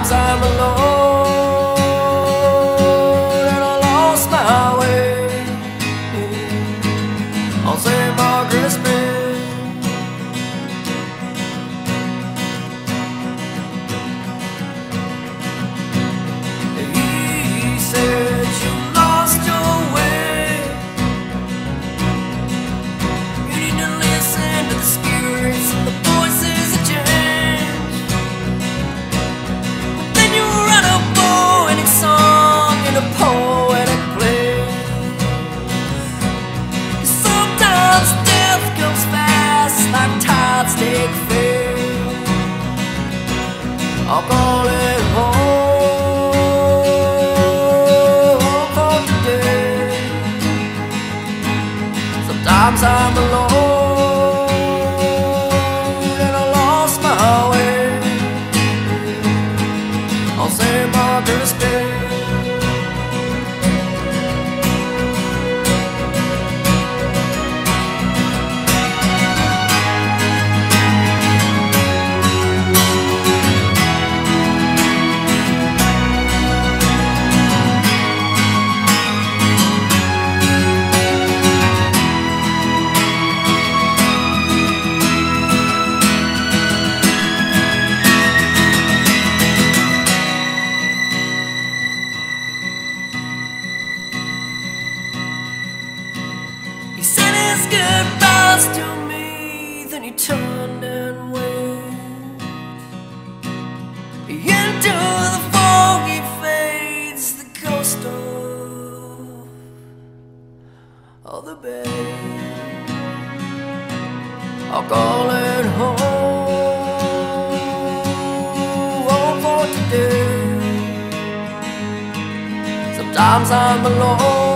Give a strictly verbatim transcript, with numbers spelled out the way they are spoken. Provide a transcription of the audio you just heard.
Sometimes I'm alone and I lost my way on Saint Margaret's bed. He said you lost your way. You need to listen to the spirits and the voices that change. A poetic place. Sometimes death comes fast like tides take fade. I'll call it home for today. Sometimes I'm alone and I lost my way on Saint Margaret's Day. He said his goodbyes to me, then he turned and waved. Into the fog he fades, the ghost of, of the bay. I'll call it home, home for today. Sometimes I'm alone